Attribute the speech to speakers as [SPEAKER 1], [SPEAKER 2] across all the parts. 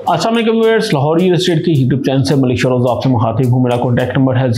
[SPEAKER 1] अस्सलाम वालेकुम viewers, Lahore real estate की यूट्यूब चैनल से मलिक शरोज आपसे मुखातिब हूँ। मेरा कॉन्टैक्ट नंबर है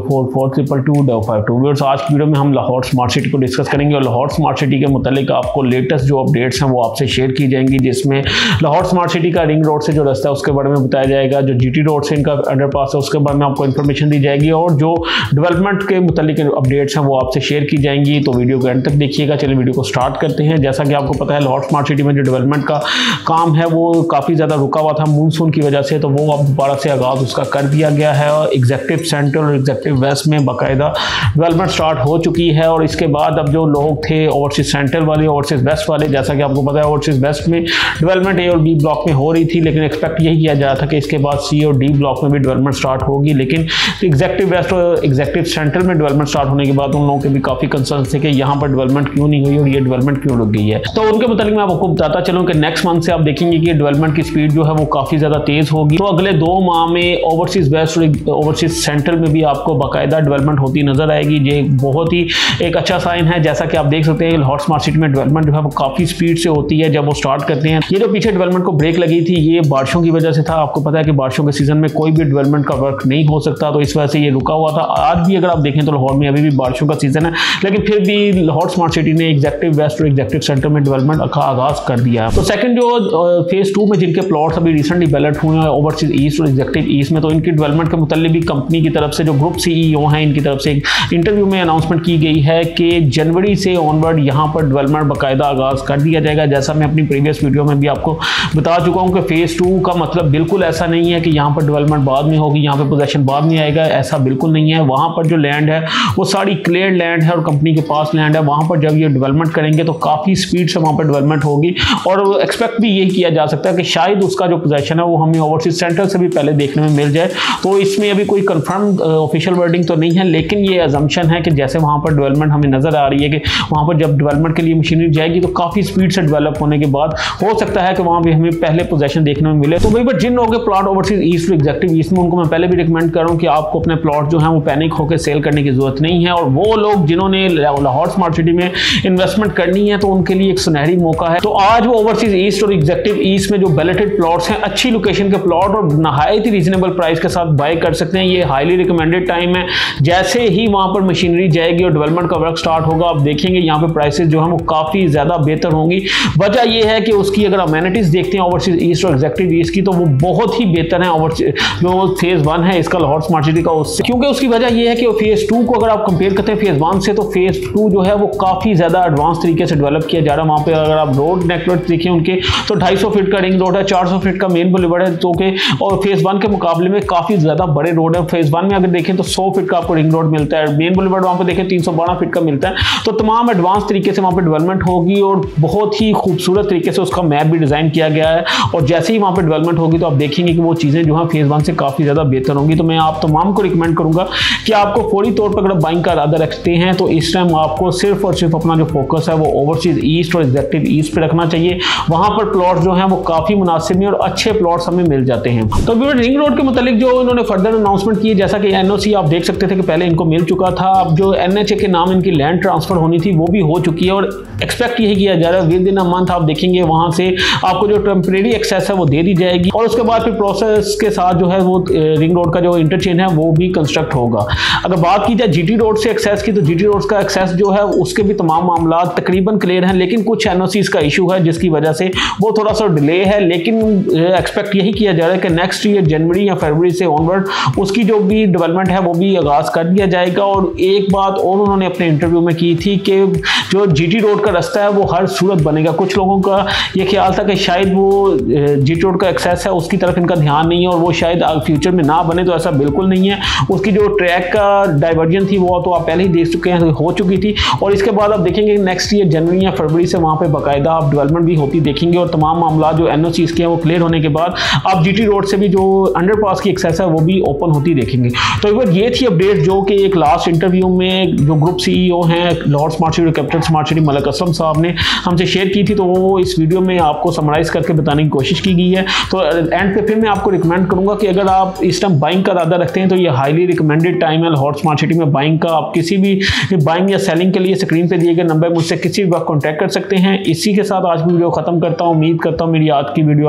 [SPEAKER 1] 0304422252। व्यूअर्स, आज की वीडियो में हम लाहौर स्मार्ट सिटी को डिस्कस करेंगे और लाहौर स्मार्ट सिटी के मुतालिक आपको लेटेस्ट जो अपडेट्स हैं वो आपसे शेयर की जाएंगी, जिसमें लाहौर स्मार्ट सिटी का रिंग रोड से जो रास्ता है उसके बारे में बताया जाएगा, जो GT रोड से इनका अंडरपास है उसके बारे में आपको इन्फॉर्मेशन दी जाएगी और जो डेवलपमेंट के मुतालिक अपडेट्स हैं वो आपसे शेयर की जाएंगी। तो वीडियो को एंड तक देखिएगा। चलिए वीडियो को स्टार्ट करते हैं। जैसा कि आपको पता है, लाहौर स्मार्ट सिटी में जो डेवलपमेंट का काम है वो काफ़ी ज़्यादा रुका हुआ था मानसून की वजह से, तो वो अब दोबारा से आगाज़ उसका कर दिया गया है और एग्जेक्टिव सेंट्रल और एग्जेक्टिव वेस्ट में बाकायदा डेवलपमेंट स्टार्ट हो चुकी है। और इसके बाद अब जो लोग थे ओवरसीज सेंट्रल वाले, ओवरसीज वेस्ट वाले, जैसा कि आपको पता है ओवरसीज वेस्ट में डेवलपमेंट A और B ब्लॉक में हो रही थी, लेकिन एक्सपेक्ट यही किया जा रहा था कि इसके बाद C और D ब्लॉक में भी डेवलपमेंट स्टार्ट होगी। लेकिन एग्जेक्टिव वेस्ट और एग्जेक्टिव सेंट्रल में डेवलपमेंट स्टार्ट होने के बाद उन लोगों के भी काफ़ी कंसर्न थे कि यहाँ पर डेवलपमेंट क्यों नहीं हुई और ये डेवलपमेंट क्यों रुक गई है। तो उनके मुताबिक मैं आपको बताता चलूँ कि नेक्स्ट मंथ से आप देखेंगे कि डेवलपमेंट की स्पीड जो है वो काफ़ी ज़्यादा तेज़ होगी। तो अगले 2 माह में ओवरसीज वेस्ट और ओवरसीज सेंट्रल में भी आपको बाकायदा डेवलपमेंट होती नजर आएगी। ये बहुत ही एक अच्छा साइन है। जैसा कि आप देख सकते हैं लाहौर स्मार्ट सिटी में डेवलपमेंट जो है वो काफ़ी स्पीड से होती है जब वो स्टार्ट करते हैं। ये जो पीछे डेवलपमेंट को ब्रेक लगी थी ये बारिशों की वजह से था। आपको पता है कि बारिशों के सीजन में कोई भी डेवलपमेंट का वर्क नहीं हो सकता, तो इस वजह से ये रुका हुआ था। आज भी अगर आप देखें तो लाहौर में अभी भी बारिशों का सीजन है, लेकिन फिर भी लाहौर स्मार्ट सिटी ने एग्जेक्टिव वेस्ट और एग्जेक्टिव सेंट्रल में डेवलपमेंट का आगाज कर दिया है। तो सेकंड जो फेज 2 में जिनके प्लॉट्स अभी रिसेंटली बैलेट हुए हैं ओवरसीज ईस्ट और एग्जेक्टिव ईस्ट में, तो इनकी डेवलपमेंट के मुतालिक भी कंपनी की तरफ से जो ग्रुप CEO हैं इनकी तरफ से एक इंटरव्यू में अनाउंसमेंट की गई है कि जनवरी से ऑनवर्ड यहाँ पर डेवलपमेंट बाकायदा आगाज कर दिया जाएगा। जैसा मैं अपनी प्रीवियस वीडियो में भी आपको बता चुका हूँ कि फेज 2 का मतलब बिल्कुल ऐसा नहीं है कि यहाँ पर डेवलपमेंट बाद में होगी, यहाँ पर पोजेशन बाद में आएगा, ऐसा बिल्कुल नहीं है। वहाँ पर जो लैंड है वो सारी क्लियर लैंड है और कंपनी के पास लैंड है। वहाँ पर जब ये डेवलपमेंट करेंगे तो काफ़ी स्पीड से वहाँ पर डेवलपमेंट होगी और एक्सपेक्ट भी यही किया जा सकता है कि शायद उसका जो पोजेशन है वो हमें ओवरसीज सेंट्रल से भी पहले देखने में मिल जाए। तो इसमें अभी कोई कंफर्म ऑफिशियल वर्डिंग तो नहीं है, लेकिन ये अजम्पशन है कि जैसे वहाँ पर डेवलपमेंट हमें नजर आ रही है कि वहाँ पर जब डेवलपमेंट के लिए मशीनरी जाएगी तो काफ़ी स्पीड से डेवलप होने के बाद हो सकता है कि वहाँ भी हमें पहले पोजेशन देखने में मिले। तो वही पर जिन लोगों के प्लॉट ओवरसीज ईस्ट और एग्जेक्टिव ईस्ट में, उनको मैं पहले भी रिकमेंड कर रहा हूँ कि आपको अपने प्लॉट जो है वो पैनिक होकर सेल करने की जरूरत नहीं है। और वो लोग जिन्होंने लाहौर स्मार्ट सिटी में इन्वेस्टमेंट करनी है तो उनके लिए एक सुनहरी मौका है। तो आज वो ओवरसीज ईस्ट और एग्जेक्टिव ईस्ट में जो बैलेटेड प्लॉट्स हैं, अच्छी लोकेशन के प्लॉट और नहायत ही रीजनेबल प्राइस के साथ बाय कर सकते हैं। ये हाईली रिकमेंडेड टाइम है। जैसे ही वहां पर मशीनरी जाएगी और डेवलपमेंट का वर्क स्टार्ट होगा, आप देखेंगे यहाँ पे प्राइसेस जो है वो काफी ज्यादा बेहतर होंगी। वजह यह है कि उसकी अगर अमेनिटीज देखते हैं ओवरसीज ईस्ट और एग्जेक्टिव ईस्ट की, तो वो बहुत ही बेहतर है ओवरसीज जो फेज 1 है इसका लाहौर स्मार्ट सिटी का उससे, क्योंकि उसकी वजह यह है कि फेज 2 को अगर आप कंपेयर करते हैं फेज 1 से, तो फेज 2 जो है वो काफी ज्यादा एडवांस तरीके से डेवलप किया जा रहा है। वहां पे अगर आप रोड नेटवर्क देखें उनके, तो 250 फीट का रिंग रोड है, 400 फीट का मेन बुलेवार्ड है, तो के और फेज 1 के मुकाबले में काफी ज्यादा बड़े रोड है। फेज 1 में अगर देखें तो 100 फीट का आपको रिंग रोड मिलता है, मेन बुलेवार्ड वहां पे देखें 312 फीट का मिलता है। तो तमाम एडवांस तरीके से वहां पे डेवलपमेंट होगी और बहुत ही खूबसूरत तरीके से उसका मैप भी डिजाइन किया गया है। और जैसे ही वहां पे डेवलपमेंट होगी तो आप देखेंगे कि वो चीजें जो है फेज 1 से काफी ज्यादा बेहतर होंगी। तो मैं आप तमाम को रिकमेंड करूंगा कि आपको फौरी तौर पर अगर बाइंग का इरादा रखते हैं तो इस टाइम आपको सिर्फ और सिर्फ अपना जो फोकस है वो ओवरसीज ईस्ट और एग्जेक्टिव ईस्ट पे रखना चाहिए। वहां पर प्लॉट जो है वो काफी मुनासिब और अच्छे प्लॉट्स हमें मिल जाते हैं। तो रिंग रोड के मुतालिक जो इन्होंने फर्दर अनाउंसमेंट की, जैसा कि NOC आप देख सकते थे कि पहले इनको मिल चुका था। अब जो NHA के नाम इनकी लैंड ट्रांसफर होनी थी वो भी हो चुकी है और एक्सपेक्ट यही किया जा रहा है विद इन अ मंथ आप देखेंगे वहां से आपको जो टेम्परेरी एक्सेस है वो दे दी जाएगी और उसके बाद फिर प्रोसेस के साथ जो है वो रिंग रोड का जो इंटरचेंज है वो भी कंस्ट्रक्ट होगा। अगर बात की जाए GT रोड से एक्सेस की, तो GT रोड का एक्सेस जो है उसके भी तमाम मामला तकरीबन क्लियर हैं, लेकिन कुछ NOCs का इशू है जिसकी वजह से वो थोड़ा सा डिले है। लेकिन एक्सपेक्ट यही किया जा रहा है कि नेक्स्ट ईयर जनवरी या फरवरी से ऑनवर्ड उसकी जो भी डेवलपमेंट है वो भी आगाज कर दिया जाएगा। और एक बात और उन्होंने अपने इंटरव्यू में की थी कि जो GT रोड का रास्ता है वो हर सूरत बनेगा। कुछ लोगों का ये ख्याल था कि शायद वो GT रोड का एक्सेस है उसकी तरफ इनका ध्यान नहीं है और वो शायद फ्यूचर में ना बने, तो ऐसा बिल्कुल नहीं है। उसकी जो ट्रैक का डाइवर्जन थी वो तो आप पहले ही देख चुके हैं, हो चुकी थी। और इसके बाद आप देखेंगे नेक्स्ट ईयर जनवरी या फरवरी से वहाँ पे बाकायदा आप डेवलपमेंट भी होती देखेंगे और तमाम मामला जो NOCs के हैं वो क्लियर होने के बाद आप GT रोड से भी जो अंडरपास की एक्सेस है वो भी ओपन होती देखेंगे। तो एक बार ये थी अपडेट जो कि एक लास्ट इंटरव्यू में जो ग्रुप CEO हैं Lahore smart city capital smart city Malik Aslam साहब ने हमसे शेयर की थी, तो वो इस वीडियो में आपको समराइज करके बताने की कोशिश की गई है। तो एंड पे फिर मैं आपको रिकमेंड करूंगा कि अगर आप इस टाइम बाइंग का इरादा रखते हैं तो ये हाईली रिकमेंडेड टाइम है लाहौर स्मार्ट सिटी में बाइंग का। आप किसी भी बाइंग या सेलिंग के लिए स्क्रीन पे दिए गए नंबर मुझसे किसी भी वक्त कॉन्टैक्ट कर सकते हैं। इसी के साथ आज की वीडियो खत्म करता हूँ। उम्मीद करता हूँ मेरी आज की वीडियो आपको पसंद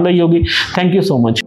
[SPEAKER 1] पसंद आई होगी। Thank you so much.